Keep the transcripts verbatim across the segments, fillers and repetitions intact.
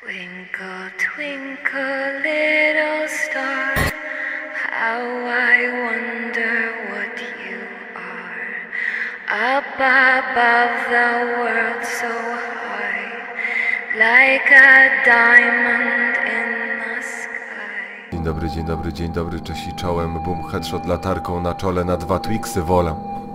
Twinkle, twinkle, little star, how I wonder what you are. Up above the world so high, like a diamond in the sky. Dzień dobry, dzień dobry, dzień dobry, cześć i czołem. Boom, headshot latarką na czole na dwa Twixy wolę.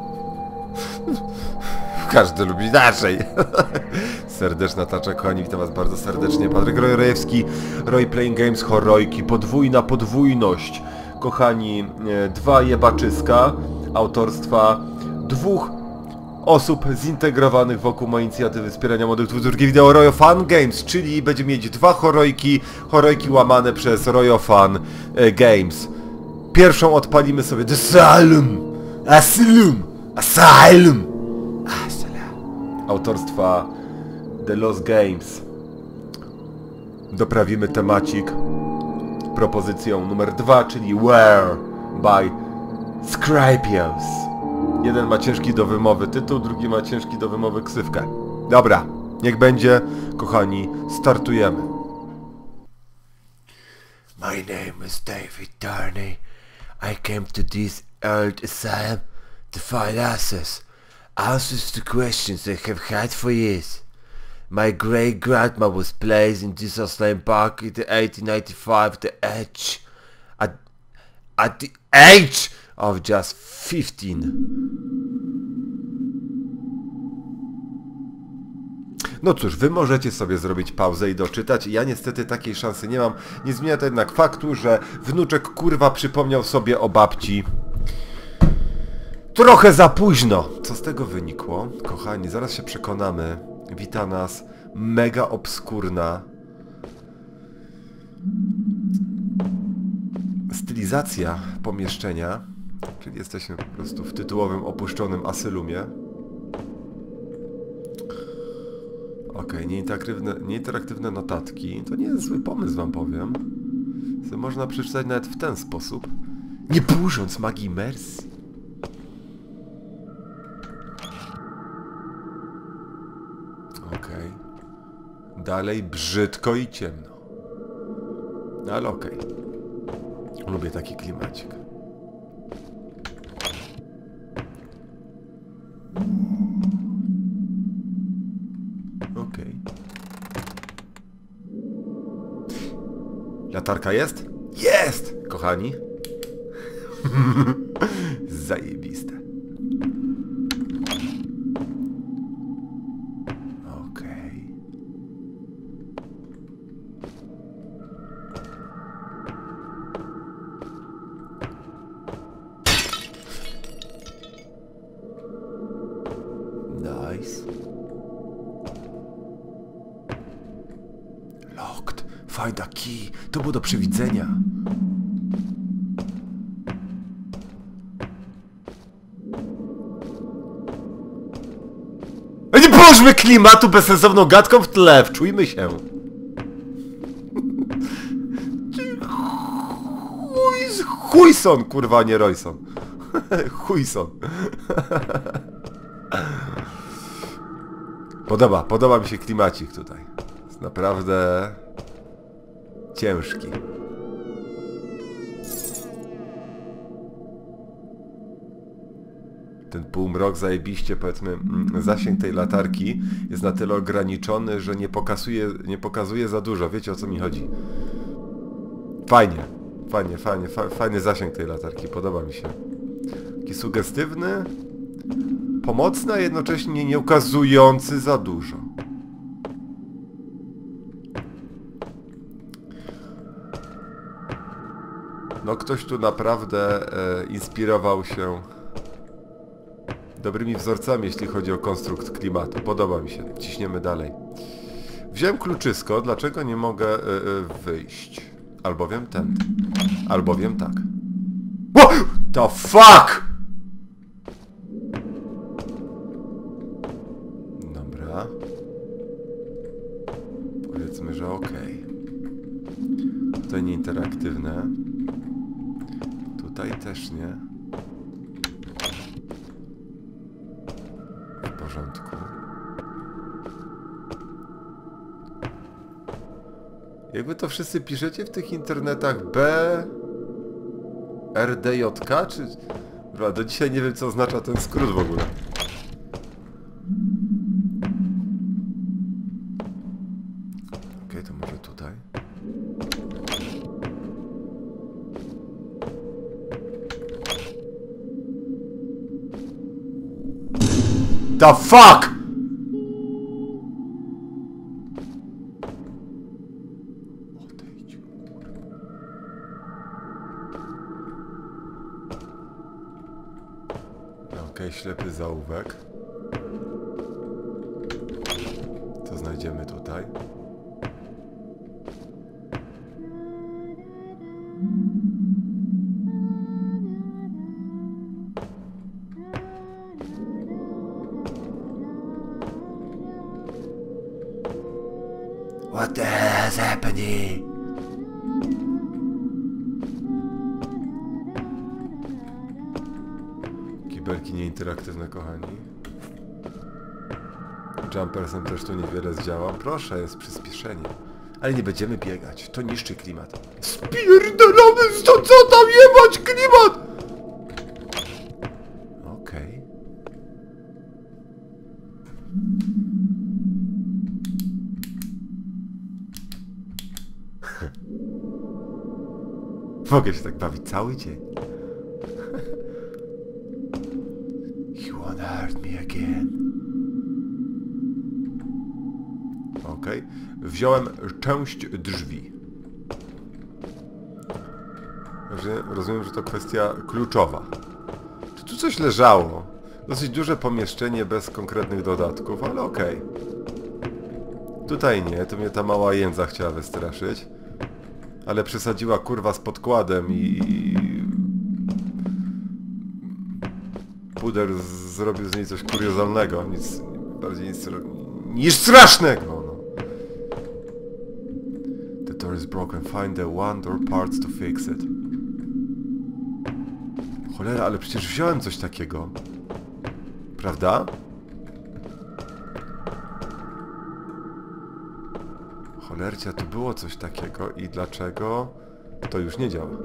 Każdy lubi inaczej. Serdeczna tacza, kochani, witam was bardzo serdecznie. Patryk Rojewski, Roy Playing Games, Horrojki, podwójna podwójność. Kochani, dwa jebaczyska autorstwa dwóch osób zintegrowanych wokół mojej inicjatywy wspierania młodych twórców wideo Royo Fun Games, czyli będziemy mieć dwa horrojki, horrojki łamane przez Royo Fun Games. Pierwszą odpalimy sobie The Asylum, Asylum, Asylum autorstwa The Lost Games. Doprawimy temacik propozycją numer dwa, czyli Where by Scripios. Jeden ma ciężki do wymowy tytuł, drugi ma ciężki do wymowy ksywkę. Dobra, niech będzie, kochani, startujemy. My name is David Darnay. I came to this old asylum to find answers. Answers to questions I have had for years. My great-grandma was placed in this asylum back in the eighteen ninety-five at the age... At, at the age of just fifteen. No cóż, wy możecie sobie zrobić pauzę i doczytać. Ja niestety takiej szansy nie mam. Nie zmienia to jednak faktu, że wnuczek kurwa przypomniał sobie o babci. Trochę za późno! Co z tego wynikło? Kochani, zaraz się przekonamy. Wita nas mega obskurna stylizacja pomieszczenia. Czyli jesteśmy po prostu w tytułowym opuszczonym asylumie. Okej, okay, nieinteraktywne, nieinteraktywne notatki. To nie jest zły pomysł, wam powiem. Co można przeczytać nawet w ten sposób, nie burząc magii imersji. Okej. Okay. Dalej brzydko i ciemno. No ale okej. Okay. Lubię taki klimacik. Okej. Okay. Latarka jest? Jest! Kochani. Zajebiste. Okej. Nice. Locked. Find a key. To było do przewidzenia. Nie położmy klimatu bezsensowną gadką w tle. Wczujmy się. Chuj, chujson, kurwa, nie Royson. Chujson. Podoba, podoba mi się klimacik tutaj. Jest naprawdę ciężki. Ten półmrok zajebiście, powiedzmy, zasięg tej latarki jest na tyle ograniczony, że nie pokazuje, nie pokazuje za dużo. Wiecie, o co mi chodzi? Fajnie, fajnie, fajnie, fa fajny zasięg tej latarki, podoba mi się. Taki sugestywny, pomocny, a jednocześnie nie ukazujący za dużo. No ktoś tu naprawdę e, inspirował się dobrymi wzorcami, jeśli chodzi o konstrukt klimatu. Podoba mi się. Ciśniemy dalej. Wziąłem kluczysko. Dlaczego nie mogę y, y, wyjść? Albowiem ten. Albowiem tak. What the fuck? Dobra. Powiedzmy, że okej. Okay. Tutaj nieinteraktywne. Tutaj też nie. W porządku. Jak wy to wszyscy piszecie w tych internetach? B... R D J K? Czy... Dobra, do dzisiaj nie wiem, co oznacza ten skrót w ogóle. Okej, okay, to może tutaj. The fuck?! Odejdź, kurwa. Okej, okay, ślepy zaułek. Co znajdziemy tutaj? What the hell is happening? Kibelki nieinteraktywne, kochani. Jumpersem też tu niewiele zdziałam. Proszę, jest przyspieszenie. Ale nie będziemy biegać. To niszczy klimat. Spierdolamy stąd, co tam jebać klimat! Okej. Okay. Mogę się tak bawić cały dzień. You wanna hurt me again? Okej. Okay. Wziąłem część drzwi. Także rozumiem, że to kwestia kluczowa. Czy tu coś leżało? Dosyć duże pomieszczenie bez konkretnych dodatków, ale okej. Okay. Tutaj nie, to mnie ta mała jędza chciała wystraszyć. Ale przesadziła kurwa z podkładem i... Puder zrobił z niej coś kuriozalnego. Nic... bardziej nic... niż strasznego! No. The door is broken. Find the one door parts to fix it. Cholera, ale przecież wziąłem coś takiego. Prawda? Cholercia, tu było coś takiego i dlaczego to już nie działa?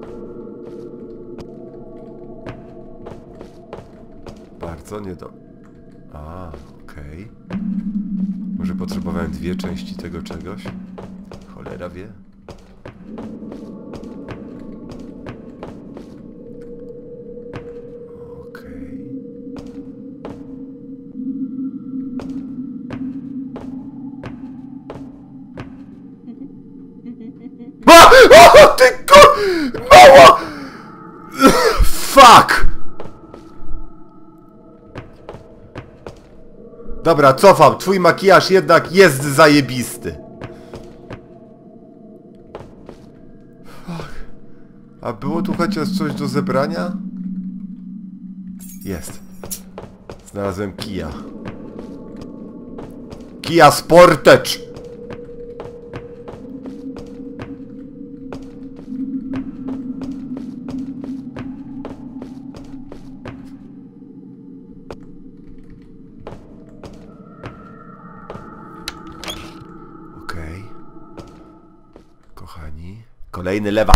Bardzo niedobrze. A, okej. Okay. Może potrzebowałem dwie części tego czegoś? Cholera wie. Okej. A! O, ty kur... Mała! Fuck! Dobra, cofam. Twój makijaż jednak jest zajebisty. Fuck. A było tu chociaż coś do zebrania? Jest. Znalazłem kija. Kia Sportage! Okej. Kochani. Kolejny lewa.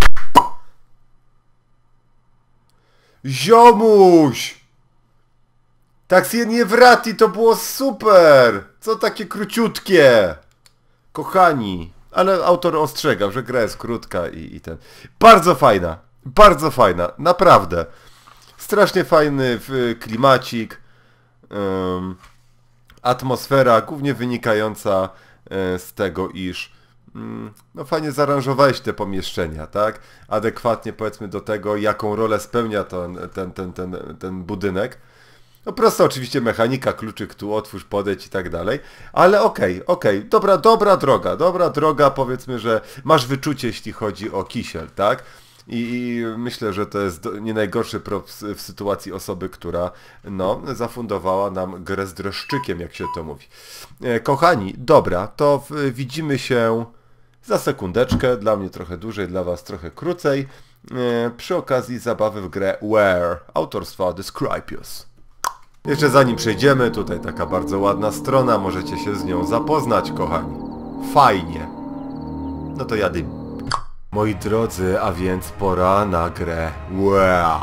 Ziomuś! Taksy nie wrati, to było super! Co takie króciutkie? Kochani. Ale autor ostrzegał, że gra jest krótka i, i ten... Bardzo fajna. Bardzo fajna. Naprawdę. Strasznie fajny klimacik. Um, atmosfera, głównie wynikająca z tego, iż no fajnie zaaranżowałeś te pomieszczenia, tak? Adekwatnie powiedzmy do tego, jaką rolę spełnia ten, ten, ten, ten, ten budynek. No prosto oczywiście mechanika, kluczyk tu, otwórz, podejdź i tak dalej. Ale okej, okay, okej, okay. dobra, dobra droga, dobra droga, powiedzmy, że masz wyczucie, jeśli chodzi o kisiel, tak? I, i myślę, że to jest do, nie najgorszy props w sytuacji osoby, która no, zafundowała nam grę z dreszczykiem, jak się to mówi. E, kochani, dobra, to w, widzimy się za sekundeczkę, dla mnie trochę dłużej, dla was trochę krócej, e, przy okazji zabawy w grę Where, autorstwa The Scripius. Jeszcze zanim przejdziemy, tutaj taka bardzo ładna strona, możecie się z nią zapoznać, kochani. Fajnie. No to jady. Moi drodzy, a więc pora na grę. Wow.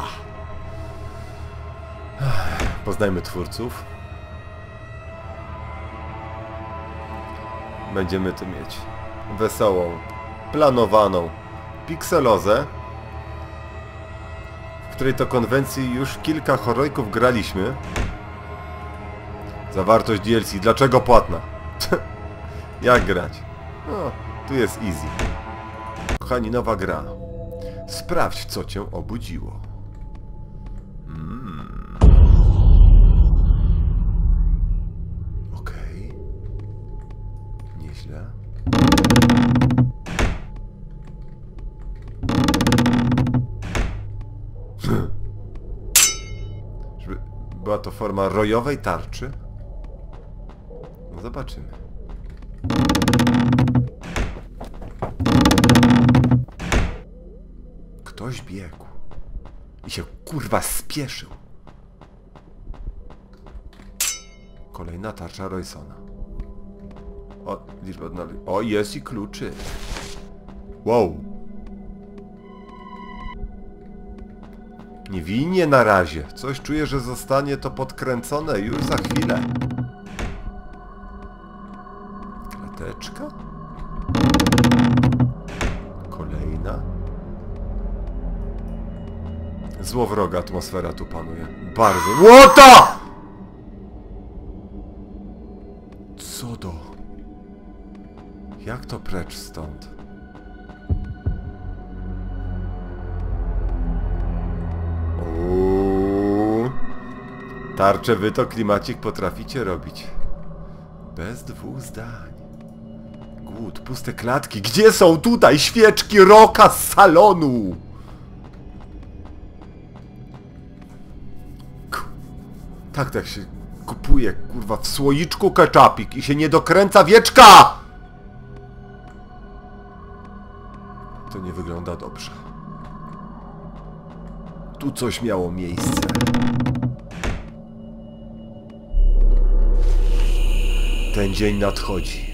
Poznajmy twórców. Będziemy tu mieć wesołą, planowaną pikselozę, w której to konwencji już kilka horrorków graliśmy. Zawartość D L C. Dlaczego płatna? Jak grać? No, tu jest easy. Kochani, nowa gra. Sprawdź, co cię obudziło. Hmm. Okej. Okay. Nieźle. Żeby była to forma rojowej tarczy? No zobaczymy. Ktoś biegł i się kurwa spieszył. Kolejna tarcza Roysona. O, liczba odnaleźć. O, jest i kluczy. Wow. Niewinnie na razie. Coś czuję, że zostanie to podkręcone już za chwilę. Klateczka? Kolejna. Złowroga atmosfera tu panuje. Bardzo. Łota! Co do? Jak to precz stąd? Uuu. Tarcze wy to klimacik potraficie robić. Bez dwóch zdań. Głód, puste klatki. Gdzie są tutaj świeczki Roka z salonu? Tak, tak się kupuje, kurwa, w słoiczku ketchupik i się nie dokręca wieczka! To nie wygląda dobrze. Tu coś miało miejsce. Ten dzień nadchodzi.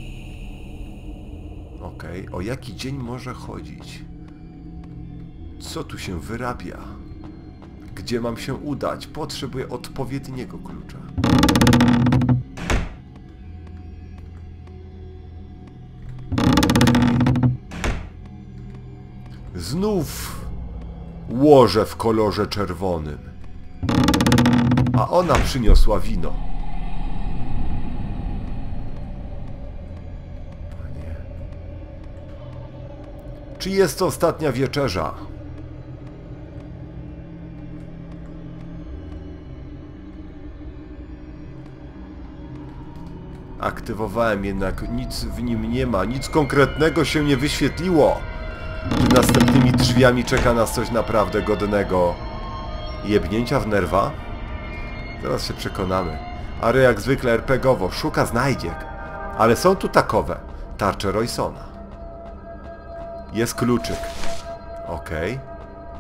Okej, okay. O jaki dzień może chodzić? Co tu się wyrabia? Gdzie mam się udać? Potrzebuję odpowiedniego klucza. Znów łoże w kolorze czerwonym. A ona przyniosła wino. Panie. Czy jest to ostatnia wieczerza? Aktywowałem, jednak nic w nim nie ma, nic konkretnego się nie wyświetliło. Czy następnymi drzwiami czeka nas coś naprawdę godnego jebnięcia w nerwa? Zaraz się przekonamy. Ary jak zwykle er pe gie owo, szuka znajdziek. Ale są tu takowe. Tarcze Roysona. Jest kluczyk. Okej. Okay.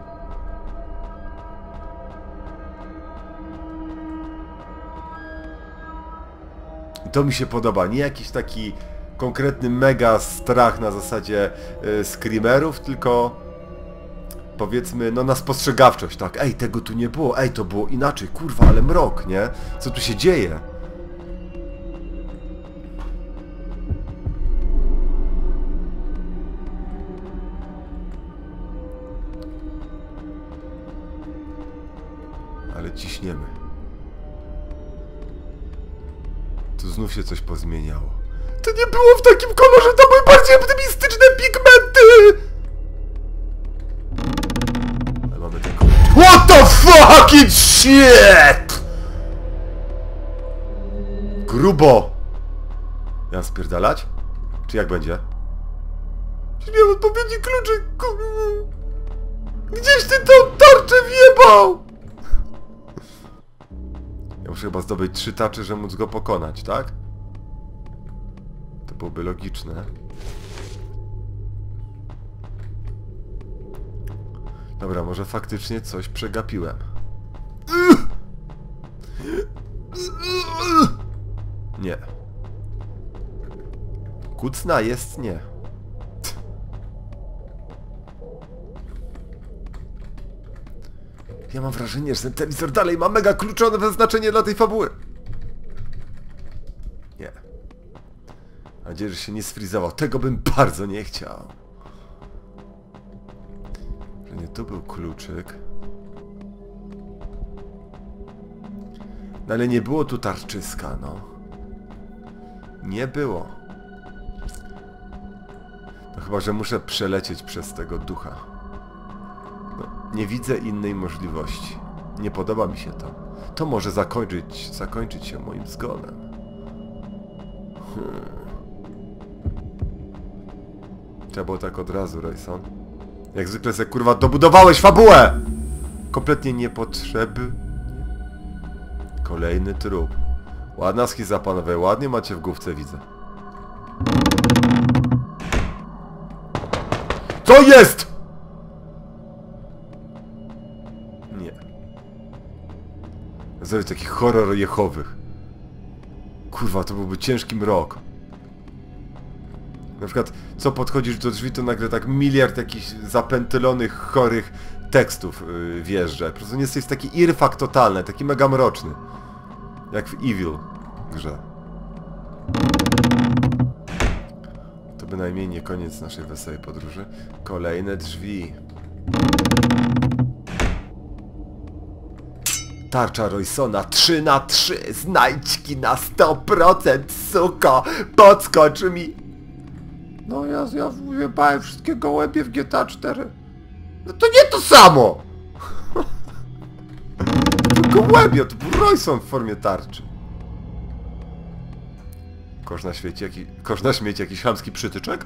To mi się podoba, nie jakiś taki konkretny mega strach na zasadzie y, screamerów, tylko powiedzmy, no na spostrzegawczość, tak? Ej, tego tu nie było, ej, to było inaczej, kurwa, ale mrok, nie? Co tu się dzieje? Ale ciśniemy. Tu znów się coś pozmieniało. To nie było w takim kolorze, to były bardziej optymistyczne pigmenty! Ale mamy ten kolor. What the fucking shit! Grubo! Ja mam spierdalać? Czy jak będzie? Czy miałem odpowiedni kluczyk? Gdzieś ty tą tarczę wjebał! Ja muszę chyba zdobyć trzy tarcze, żeby móc go pokonać, tak? To byłoby logiczne. Dobra, może faktycznie coś przegapiłem. Nie. Kucna jest nie. Ja mam wrażenie, że ten telewizor dalej ma mega kluczowe znaczenie dla tej fabuły. Nie. Mam nadzieję, że się nie sfrizował. Tego bym bardzo nie chciał. Że nie, tu był kluczyk. No ale nie było tu tarczyska, no. Nie było. No chyba, że muszę przelecieć przez tego ducha. No, nie widzę innej możliwości. Nie podoba mi się to. To może zakończyć, zakończyć się moim zgonem. Hmm. Trzeba było tak od razu, Rayson. Jak zwykle sobie kurwa dobudowałeś fabułę! Kompletnie niepotrzebny. Kolejny trup. Ładna schiza, panowie. Ładnie macie w główce, widzę. Co jest?! Nie. Zrobię taki horror jehowych. Kurwa, to byłby ciężki mrok. Na przykład, co podchodzisz do drzwi, to nagle tak miliard jakichś zapętylonych, chorych tekstów yy, wjeżdża. Po prostu nie jesteś taki irfak totalny, taki mega mroczny. Jak w Evil grze. To bynajmniej nie koniec naszej wesołej podróży. Kolejne drzwi. Tarcza Roysona trzy na trzy. Znajdźki na sto procent, suko! Podskocz mi! No ja, ja wyjebałem wszystkie gołębie w G T A cztery. No to nie to samo! To gołębie, to był Royson w formie tarczy. Kosz na świecie, jaki... Kosz na śmieci, jakiś chamski przytyczek?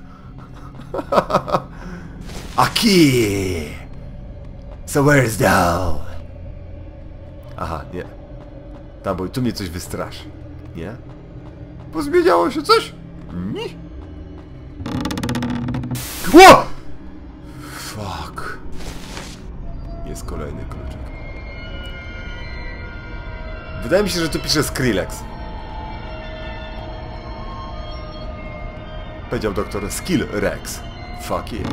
Aki! So where's down? Aha, nie. Tam, bo tu mnie coś wystraszy. Nie? Pozmieniało się coś? Nie? Ło! Fuck. Jest kolejny kluczyk. Wydaje mi się, że tu pisze Skrillex. Powiedział doktor Skill Rex. Fuck yeah.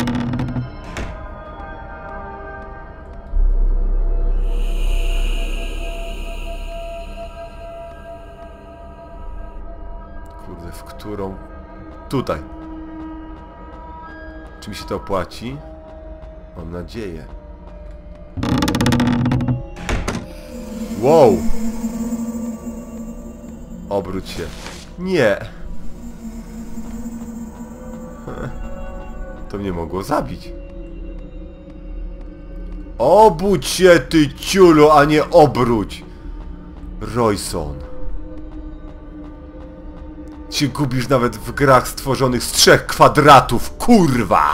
Kurde, w którą? Tutaj. Czy mi się to opłaci? Mam nadzieję. Wow! Obróć się. Nie! To mnie mogło zabić. Obudź się, ty ciulu, a nie obróć! Royson. Się gubisz nawet w grach stworzonych z trzech kwadratów, kurwa!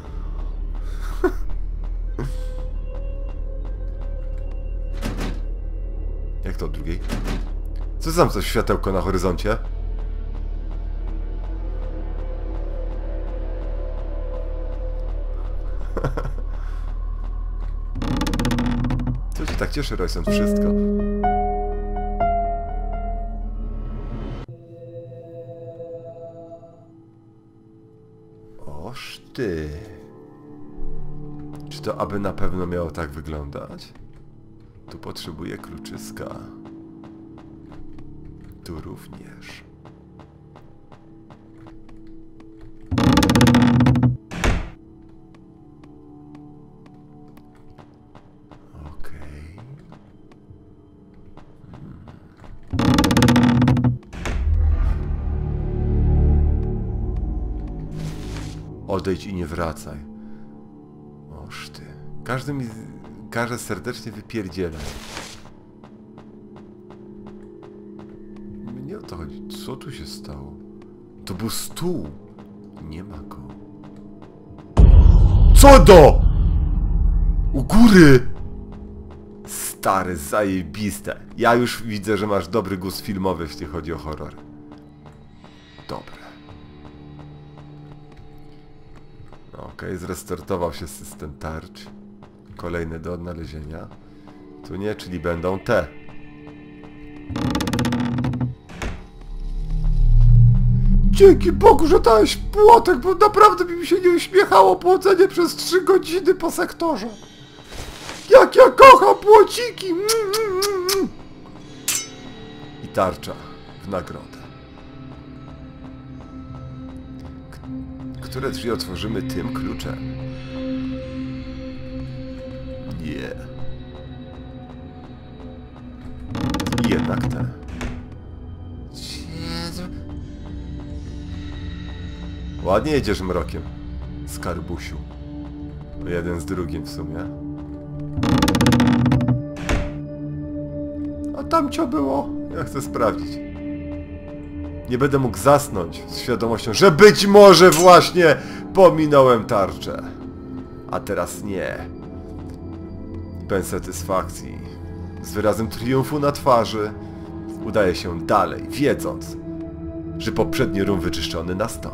Jak to od drugiej? Co tam za światełko na horyzoncie? Co cię tak cieszy, Royson? Wszystko. Oż ty. Czy to aby na pewno miało tak wyglądać? Tu potrzebuję kluczyska. Tu również. Okej. Hmm. Odejdź i nie wracaj. Oż ty. Każdy mi każe serdecznie wypierdzielać. Nie o to chodzi. Co tu się stało? To był stół. Nie ma go. Co do? U góry! Stary, zajebiste. Ja już widzę, że masz dobry gust filmowy, jeśli chodzi o horror. Dobre. Okej, okay, zrestartował się system tarcz. Kolejny do odnalezienia. Tu nie, czyli będą te. Dzięki Bogu, że dałeś płotek, bo naprawdę mi się nie uśmiechało płocenie przez trzy godziny po sektorze. Jak ja kocham błociki! I tarcza w nagrodę. K które drzwi otworzymy tym kluczem? Nie. I jednak te. Ładnie jedziesz mrokiem, skarbusiu. Jeden z drugim w sumie. A tam cio było? Ja chcę sprawdzić. Nie będę mógł zasnąć z świadomością, że być może właśnie pominąłem tarczę. A teraz nie. Pełen satysfakcji, z wyrazem triumfu na twarzy, udaje się dalej, wiedząc, że poprzedni rum wyczyszczony nastał.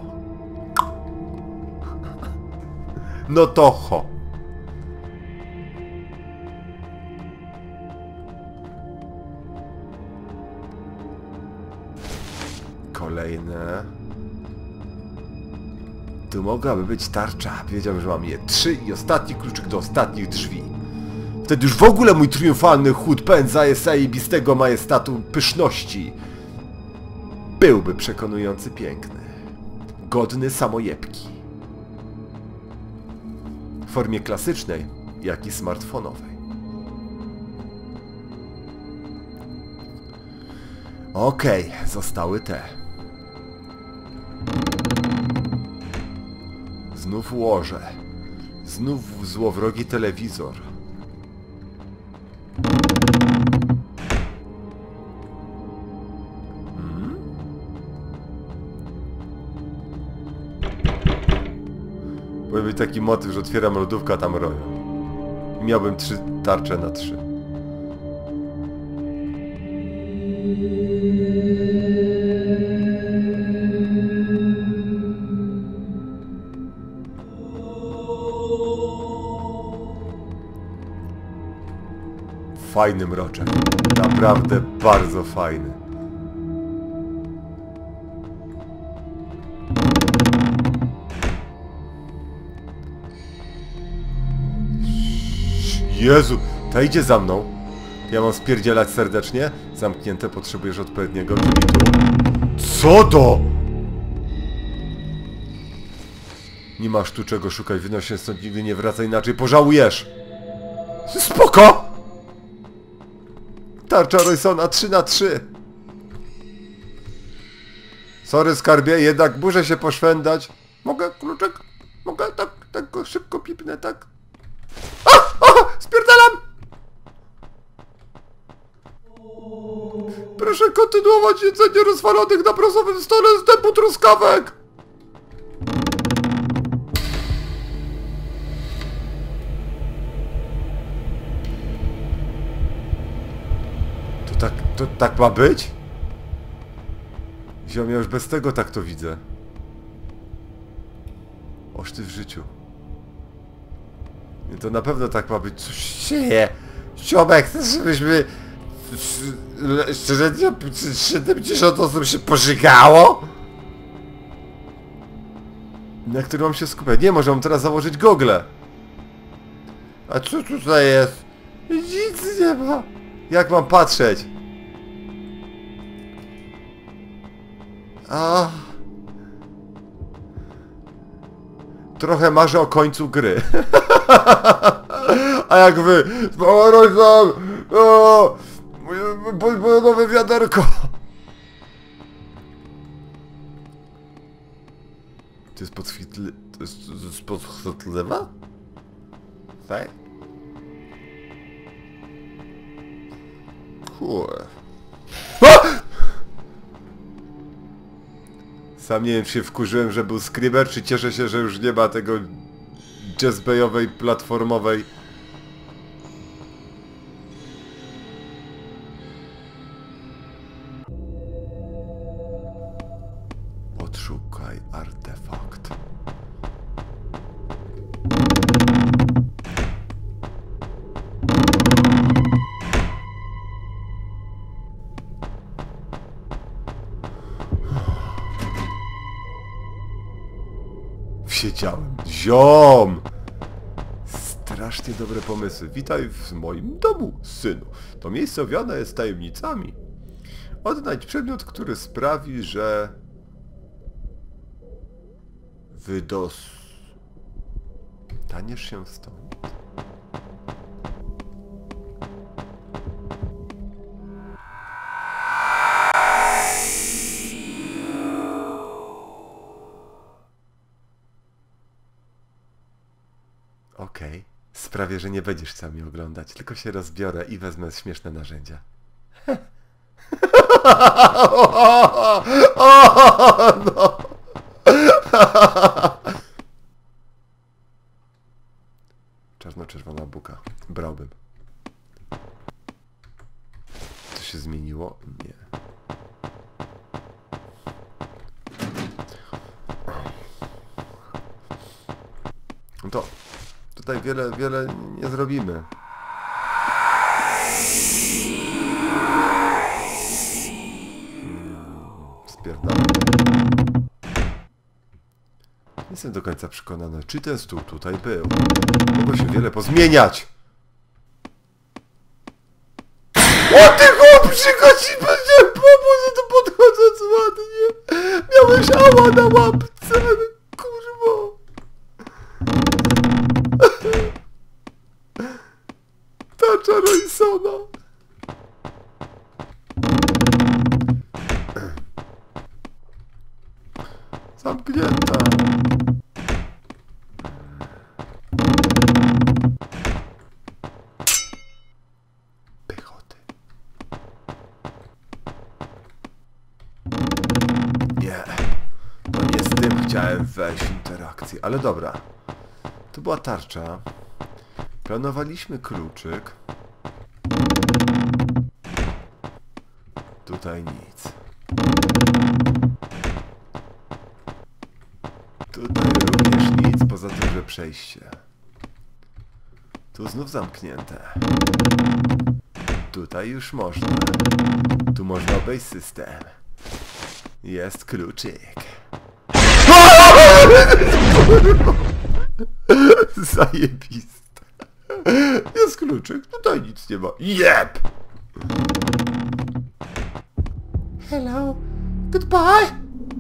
No to ho. Kolejne. Tu mogłaby być tarcza. Wiedziałem, że mam je trzy i ostatni kluczyk do ostatnich drzwi. Wtedy już w ogóle mój triumfalny chód pełen zajebistego majestatu pyszności byłby przekonujący piękny. Godny samojebki. W formie klasycznej, jak i smartfonowej. Okej, okay, zostały te. Znów łoże. Znów złowrogi telewizor. Hmm? Powinien być taki motyw, że otwieram lodówkę, a tam roją. I miałbym trzy tarcze na trzy. Fajny mroczek. Naprawdę bardzo fajny. Jezu, ta idzie za mną. Ja mam spierdzielać serdecznie. Zamknięte, potrzebujesz odpowiedniego, czyli tu. Co to? Nie masz tu czego szukać, wynoś się stąd, nigdy nie wracaj, inaczej pożałujesz. Spoko! Tarcza Roysona trzy na trzy. Sorry skarbie, jednak muszę się poszwędać. Mogę kluczek? Mogę tak, tak go szybko pipnę, tak? A! A! Spierdalam! Proszę kontynuować jedzenie rozwalonych na brązowym stole z dębu truskawek! To tak, to tak ma być? Ziom, ja już bez tego tak to widzę. Oż ty w życiu. Nie, to na pewno tak ma być. Coś się dzieje. Ziomek, chcesz, żebyśmy... Szczerze, siedemdziesiąt osób się pożygało? Na którym mam się skupiać? Nie, może mam teraz założyć gogle. A co tutaj jest? Nic nie ma. Jak mam patrzeć? A... Trochę marzę o końcu gry. A jak wy... Royston! O! Moje nowe wiaderko! To jest podchwytli... To jest, to jest podchwytliwa? Tak? Kurde. Sam nie wiem, czy się wkurzyłem, że był Screamer, czy cieszę się, że już nie ma tego jazzbayowej, platformowej. Odszukaj artefakt. Siedziałem. Ziom! strasznie dobre pomysły. Witaj w moim domu, synu. To miejsce owiane jest tajemnicami. Odnajdź przedmiot, który sprawi, że... Wydos... Staniesz się stąd. Okej. Okay. Sprawię, że nie będziesz chciał mnie oglądać, tylko się rozbiorę i wezmę śmieszne narzędzia. No. Czarno-czerwona buka. Brałbym. Co się zmieniło? Nie. No to tutaj wiele, wiele nie zrobimy. Spierdolę. Nie jestem do końca przekonany, czy ten stół tutaj był. Mogło się wiele pozmieniać. O ty chłopczyko, ci będzie pomóc, to podchodząc ładnie. Miałeś ała na łapce, kurwo. Tarcza Roysona. Zamknięta. Pychoty. Nie. No nie z tym chciałem wejść w interakcję, ale dobra. To była tarcza. Planowaliśmy kluczyk. Tutaj nic. Tutaj również nic, poza tym, że przejście. Tu znów zamknięte. Tutaj już można. Tu można obejść system. Jest kluczyk. Zajebiste. Jest kluczyk, tutaj nic nie ma. Jep! Hello, goodbye!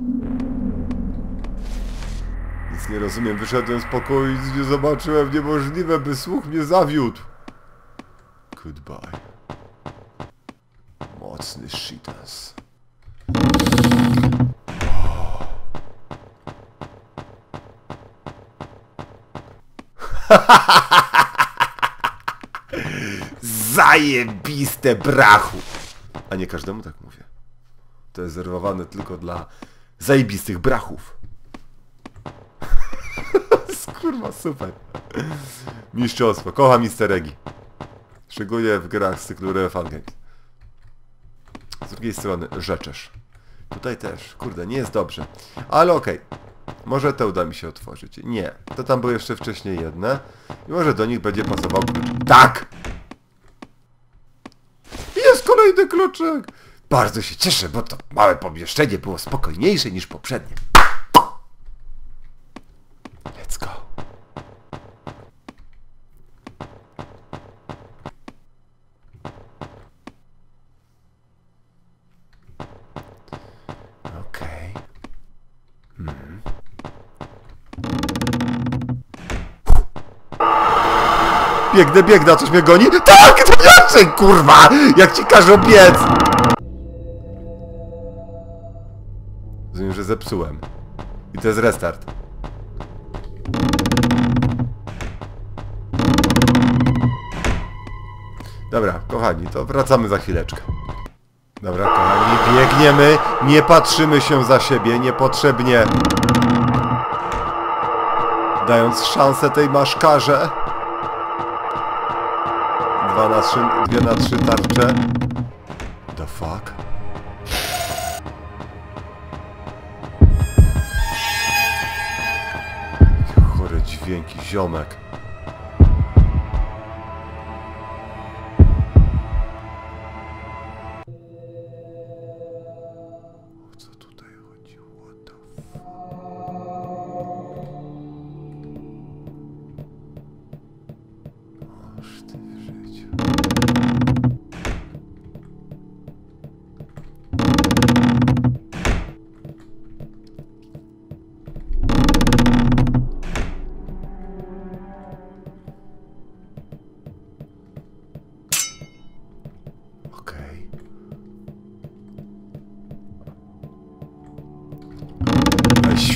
Nic nie rozumiem, wyszedłem z pokoju i nic nie zobaczyłem. Niemożliwe, by słuch mnie zawiódł. Goodbye. Mocny shitas. Zajebiste, brachu! A nie każdemu tak mówię. To jest rezerwowane tylko dla zajebistych brachów. Kurwa, super. Mistrzostwo. Kocham easter eggi. Szczególnie w grach z cyklu Real Fun Games. Z drugiej strony rzeczesz. Tutaj też. Kurde, nie jest dobrze. Ale okej. Okay. Może te uda mi się otworzyć. Nie. To tam były jeszcze wcześniej jedne. I może do nich będzie pasował klucz. Tak! Jest kolejny kluczyk! Bardzo się cieszę, bo to małe pomieszczenie było spokojniejsze niż poprzednie. Let's go. Okej. Okay. Hmm. Biegnę, biegnę, a coś mnie goni? Tak! To Jacek, kurwa! Jak ci każą biec! Rozumiem, że zepsułem. I to jest restart. Dobra, kochani, to wracamy za chwileczkę. Dobra, kochani, biegniemy, nie patrzymy się za siebie, niepotrzebnie dając szansę tej maszkarze. Dwa na trzy, dwie na trzy tarcze. The fuck? Jakie chore dźwięki, ziomek. O co tutaj chodzi? What the fuck?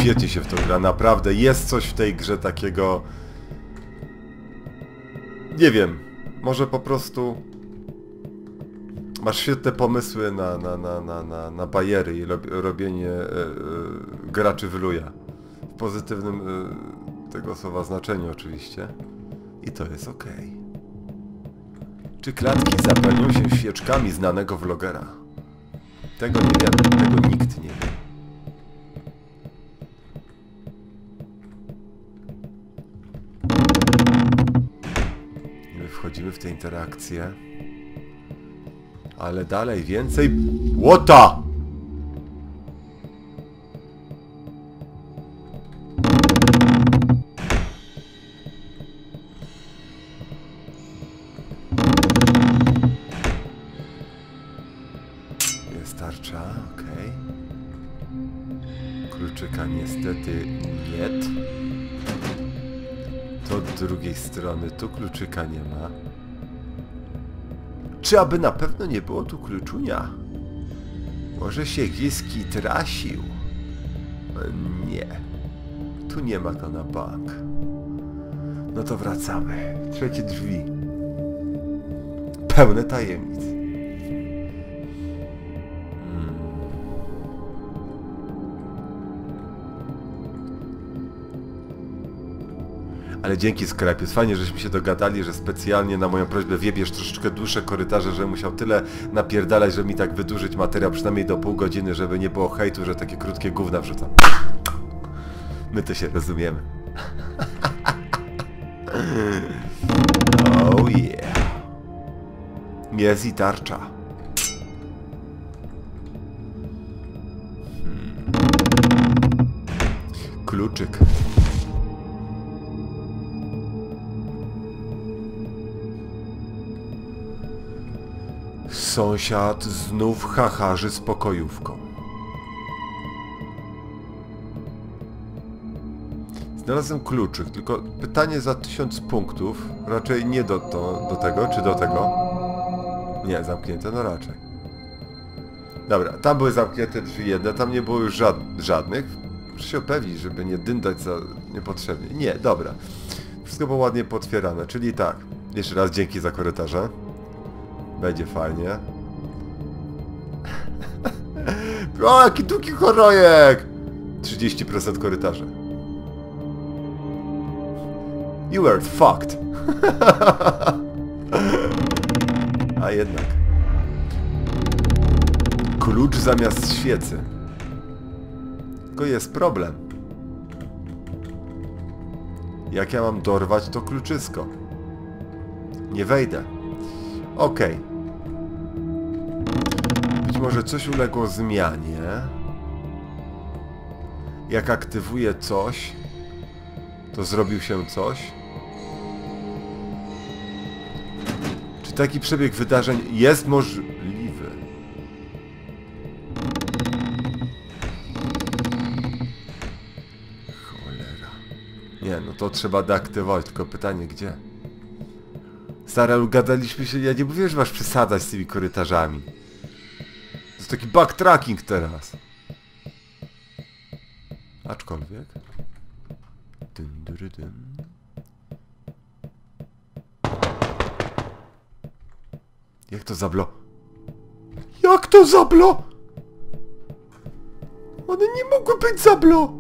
świetnie się w to gra, naprawdę. Jest coś w tej grze takiego... Nie wiem, może po prostu... Masz świetne pomysły na, na, na, na, na, na bajery i robienie e, e, graczy wyluja. W pozytywnym e, tego słowa znaczeniu oczywiście. I to jest okej. Okay. Czy klatki zapełnią się świeczkami znanego vlogera? Tego nie wiemy, tego nikt nie wie. I my wchodzimy w tę interakcję. Ale dalej więcej... Łota! Jest tarcza, okej. Okay. Kluczyka niestety nie. To od drugiej strony, tu kluczyka nie ma. Czy aby na pewno nie było tu kluczunia? Może się gdzieś skitrasił? Nie. Tu nie ma go na bank. No to wracamy. Trzecie drzwi. Pełne tajemnic. Ale dzięki Skype, jest fajnie, żeśmy się dogadali, że specjalnie na moją prośbę wiebiesz troszeczkę dłuższe korytarze, że musiał tyle napierdalać, żeby mi tak wydłużyć materiał przynajmniej do pół godziny, żeby nie było hejtu, że takie krótkie gówna wrzucam. My to się rozumiemy. Oh yeah. Jest i tarcza. Hmm. Kluczyk. Sąsiad znów chacharzy z pokojówką. Znalazłem kluczyk, tylko pytanie za tysiąc punktów. Raczej nie do, to, do tego, czy do tego? Nie, zamknięte, no raczej. Dobra, tam były zamknięte drzwi jedne, tam nie było już żad żadnych. Muszę się upewnić, żeby nie dyndać za niepotrzebnie. Nie, dobra. Wszystko było ładnie potwierane, czyli tak. Jeszcze raz dzięki za korytarze. Będzie fajnie. O, jaki długi horojek! trzydzieści procent korytarza. You were fucked. A jednak. Klucz zamiast świecy. Tylko jest problem. Jak ja mam dorwać to kluczysko? Nie wejdę. Okej. Okay. Być może coś uległo zmianie. Jak aktywuję coś, to zrobił się coś. Czy taki przebieg wydarzeń jest możliwy? Cholera. Nie, no to trzeba deaktywować, tylko pytanie gdzie? Stary, ugadaliśmy się, ja nie mówię, że masz przesadzać z tymi korytarzami. To jest taki backtracking teraz. Aczkolwiek... Dyn, dyn, dyn. Jak to zablo... Jak to zablo... One nie mogły być zablo...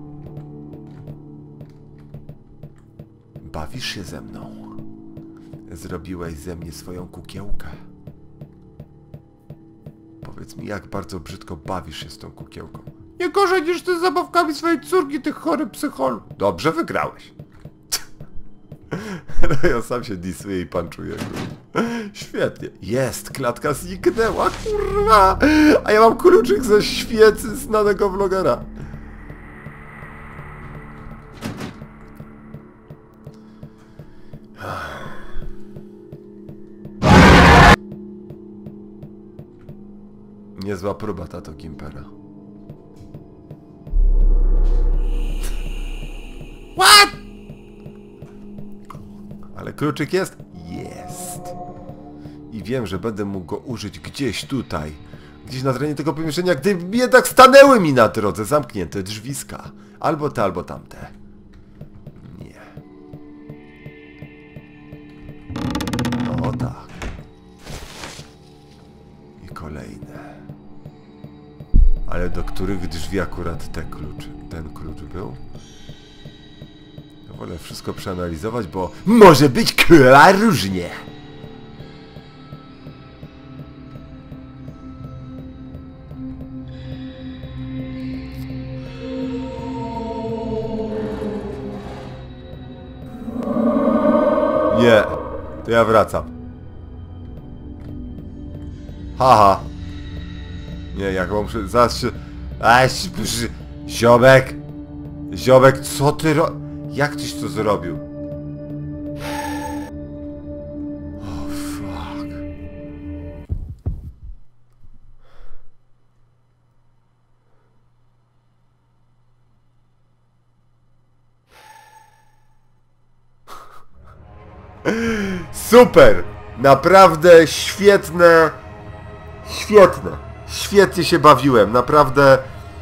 Bawisz się ze mną. Zrobiłeś ze mnie swoją kukiełkę. Powiedz mi, jak bardzo brzydko bawisz się z tą kukiełką. Nie gorzej niż ty z zabawkami swojej córki, ty chory psycholu. Dobrze, wygrałeś. No ja sam się disuję i panczuję. Świetnie. Jest, klatka zniknęła, kurwa. A ja mam kluczyk ze świecy znanego vlogera. Niezła próba, tato Gimpera. What? Ale kluczyk jest? Jest. I wiem, że będę mógł go użyć gdzieś tutaj, gdzieś na terenie tego pomieszczenia, gdy jednak stanęły mi na drodze zamknięte drzwiska. Albo te, albo tamte. Nie. No tak. I kolejne. Ale do których drzwi akurat te kluczy, ten klucz był? Ja wolę wszystko przeanalizować, bo może być kurwa różnie. Nie, to ja wracam. Haha. Nie, jak mam przy... Zaraz się... Aś, przy... Ziobek! Ziobek, co ty ro... Jak tyś to zrobił? Oh, fuck. Super! Naprawdę świetne... Świetne! Świetnie się bawiłem, naprawdę...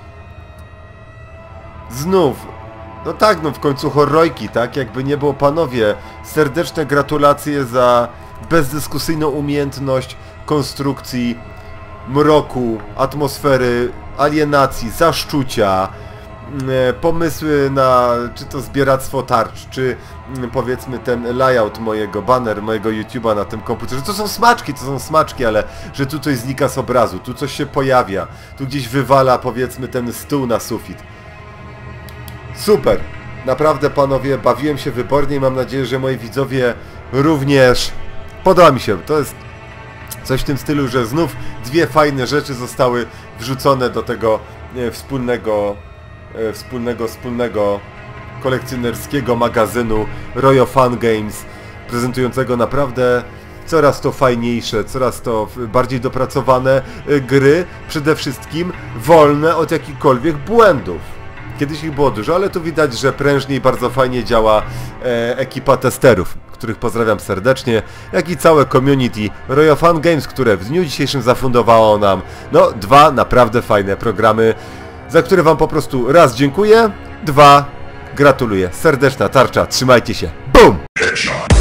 Znów... No tak, no w końcu horrojki, tak? Jakby nie było, panowie, serdeczne gratulacje za bezdyskusyjną umiejętność konstrukcji mroku, atmosfery, alienacji, zaszczucia, pomysły na czy to zbieractwo tarcz, czy powiedzmy ten layout mojego, banner mojego YouTube'a na tym komputerze. To są smaczki, to są smaczki, ale że tu coś znika z obrazu, tu coś się pojawia, tu gdzieś wywala powiedzmy ten stół na sufit. Super! Naprawdę panowie, bawiłem się wybornie i mam nadzieję, że moi widzowie również. Podoba mi się, to jest coś w tym stylu, że znów dwie fajne rzeczy zostały wrzucone do tego e, wspólnego, e, wspólnego, wspólnego kolekcjonerskiego magazynu Royo Fun Games, prezentującego naprawdę coraz to fajniejsze, coraz to bardziej dopracowane e, gry, przede wszystkim wolne od jakichkolwiek błędów. Kiedyś ich było dużo, ale tu widać, że prężniej bardzo fajnie działa e, ekipa testerów, których pozdrawiam serdecznie, jak i całe community Royo Fun Games, które w dniu dzisiejszym zafundowało nam no dwa naprawdę fajne programy, za które wam po prostu raz dziękuję, dwa gratuluję. Serdeczna tarcza, trzymajcie się. BUM!